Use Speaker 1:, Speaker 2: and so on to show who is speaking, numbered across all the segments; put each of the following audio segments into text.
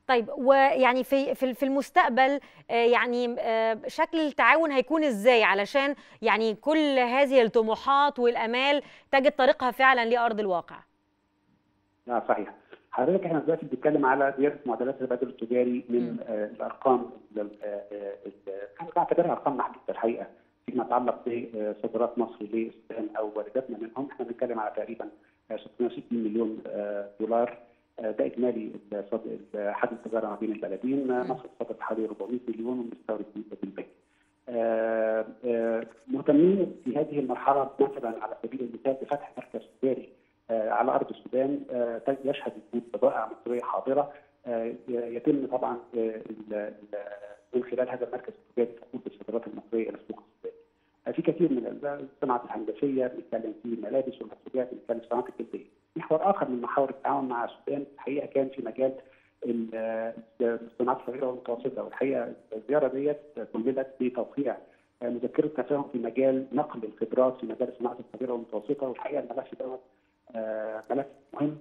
Speaker 1: طيب، ويعني في المستقبل يعني شكل التعاون هيكون ازاي علشان يعني كل هذه الطموحات والامال تجد طريقها فعلا لارض الواقع؟
Speaker 2: صحيح. حضرتك احنا دلوقتي بنتكلم على زياده معدلات التبادل التجاري من الارقام احنا بنعتبرها ارقام محدوده الحقيقه فيما يتعلق بصادرات مصر للسودان او وارداتنا منهم. احنا بنتكلم على تقريبا 660 مليون دولار. ده اجمالي حجم التجاره ما بين البلدين. مصر تصدر حوالي 400 مليون ومستورد بالباقي. مهتمين في هذه المرحله مثلا على سبيل المثال بفتح مركز تجاري على ارض السودان يشهد وجود بضائع مصريه حاضره. يتم طبعا من خلال هذا المركز التجاري دخول الصادرات المصريه الى السوق السوداني. في كثير من الصناعات الهندسيه، بنتكلم في الملابس والمنتجات، بنتكلم في الصناعات الجلديه. محور اخر من محاور التعاون مع السودان الحقيقه كان في مجال الصناعات الصغيره والمتوسطه، والحقيقه الزياره ديت كللت بتوقيع مذكره تفاهم في مجال نقل الخبرات في مجال الصناعات الصغيره والمتوسطه، والحقيقه الملف دوت ملف مهم.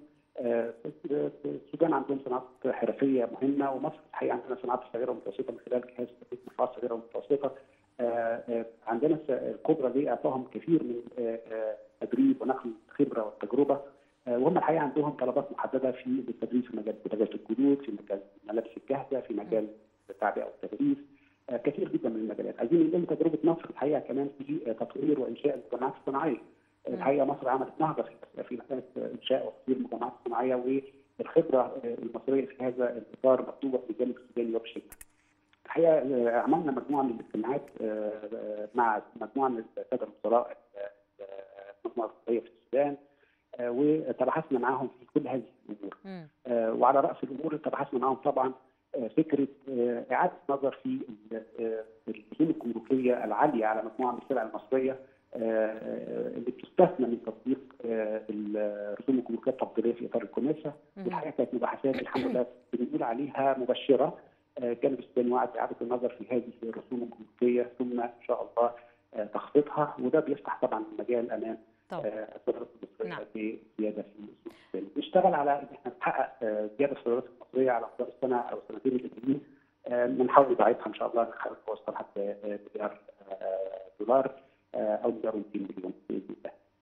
Speaker 2: السودان عندهم صناعات حرفيه مهمه، ومصر الحقيقه عندنا صناعات صغيره ومتوسطه من خلال جهاز مشروعات صغيره ومتوسطه. عندنا القدره لاعطائهم كثير من تدريب ونقل الخبره والتجربه، وهم الحقيقه عندهم طلبات محدده في التدريب في مجال بوتاجاز الجلود، في مجال الملابس الجاهزه، في مجال التعبئه والتغليف، كثير جدا من المجالات. عايزين ننقل تجربه مصر الحقيقه كمان في تطوير وانشاء المجتمعات الصناعيه. الحقيقه مصر عملت نهضه في مساله انشاء وتطوير المجتمعات الصناعيه، والخبره المصريه في هذا الاطار مطلوبه في الجانب السوداني وبشده. الحقيقه عملنا مجموعه من الاجتماعات مع مجموعه من الساده الوزراء المجموعه الوزاريه في السودان، وتبحثنا معاهم في كل هذه الامور. وعلى راس الامور تبحثنا معاهم طبعا فكره اعاده النظر في الرسوم الجمركيه العاليه على مجموعه من السلع المصريه اللي بتستثنى من تطبيق الرسوم الجمركيه التفضيليه في اطار الكوميسا. والحقيقه كانت مباحثات الحمد لله بنقول عليها مبشره. الجانب السوداني وعد باعاده النظر في هذه الرسوم الجمركيه ثم ان شاء الله تخفيضها، وده بيفتح طبعا المجال امام الصادرات المصريه بزياده في السوق السوداني. نشتغل على ان احنا نحقق زياده الصادرات المصريه على مدار السنه او السنتين اللي جايين. بنحاول نضاعفها ان شاء الله، نحاول نوصل حتى مليار دولار او مليار و200 مليون باذن الله.